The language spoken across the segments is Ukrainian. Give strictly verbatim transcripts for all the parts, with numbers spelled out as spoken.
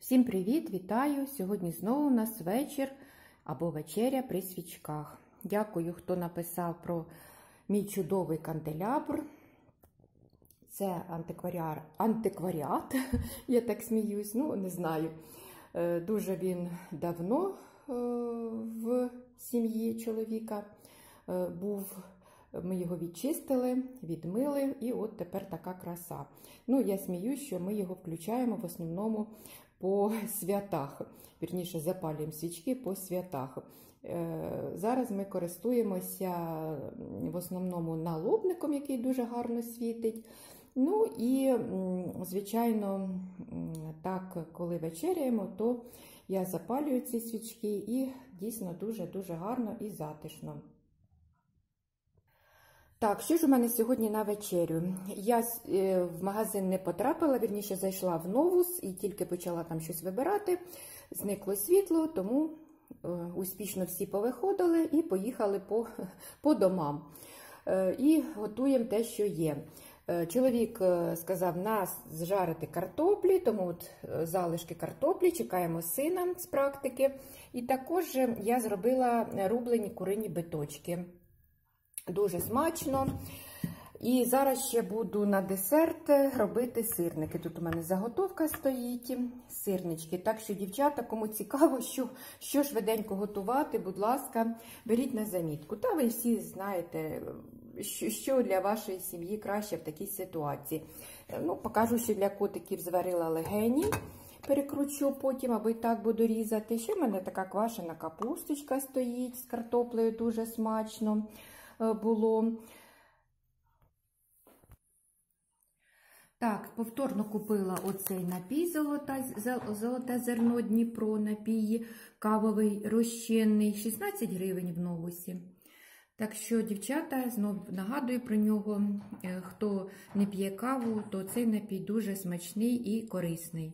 Всім привіт! Вітаю! Сьогодні знову у нас вечір або вечеря при свічках. Дякую, хто написав про мій чудовий канделябр. Це антикваріат, антикваріат, я так сміюсь, ну не знаю. Дуже він давно в сім'ї чоловіка був. Ми його відчистили, відмили, і от тепер така краса. Ну, я сміюсь, що ми його включаємо в основному по святах. Вірніше, запалюємо свічки по святах. Зараз ми користуємося в основному налобником, який дуже гарно світить. Ну і, звичайно, так, коли вечеряємо, то я запалюю ці свічки і дійсно дуже-дуже гарно і затишно. Так, що ж у мене сьогодні на вечерю? Я в магазин не потрапила, вірніше зайшла в Новус і тільки почала там щось вибирати. Зникло світло, тому успішно всі повиходили і поїхали по, по домам. І готуємо те, що є. Чоловік сказав нас зжарити картоплі, тому от залишки картоплі, чекаємо сина з практики. І також я зробила рублені курині биточки. Дуже смачно. І зараз ще буду на десерт робити сирники. Тут у мене заготовка стоїть, сирнички. Так що, дівчата, кому цікаво, що, що швиденько готувати, будь ласка, беріть на замітку. Та ви всі знаєте, що, що для вашої сім'ї краще в такій ситуації. Ну, покажу, що для котиків зварила легені. Перекручу потім, або і так буду різати. Ще в мене така квашена капусточка стоїть з картоплею, дуже смачно було. Так, повторно купила оцей напій золота, золоте зерно Дніпро, напій кавовий розчинний, шістнадцять гривень в Новусі. Так що, дівчата, знову нагадую про нього, хто не п'є каву, то цей напій дуже смачний і корисний.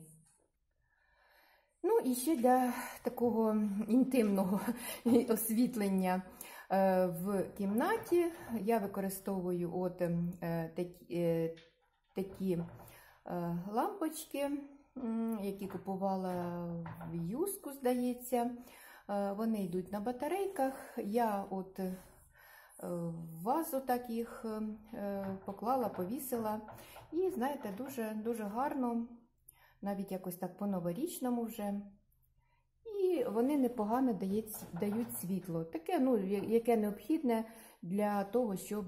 Ну і ще для такого інтимного освітлення в кімнаті я використовую от такі, такі лампочки, які купувала в Юску, здається. Вони йдуть на батарейках. Я от в вазу так їх поклала, повісила. І, знаєте, дуже, дуже гарно, навіть якось так по-новорічному вже. І вони непогано дають, дають світло. Таке, ну, яке необхідне для того, щоб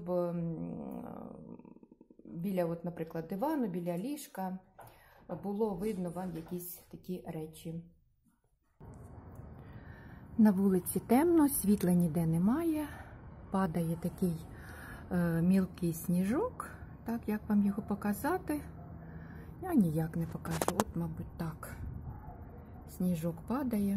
біля, от, наприклад, дивану, біля ліжка було видно вам якісь такі речі. На вулиці темно, світла ніде немає. Падає такий е, мілкий сніжок. Так, як вам його показати? Я ніяк не покажу. От, мабуть, так. Сніжок падає.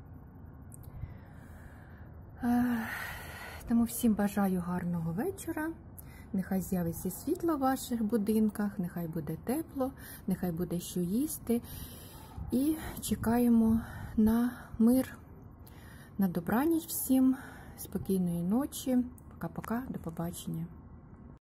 Тому всім бажаю гарного вечора. Нехай з'явиться світло в ваших будинках, нехай буде тепло, нехай буде що їсти. І чекаємо на мир. На добраніч всім, спокійної ночі. Пока-пока, до побачення.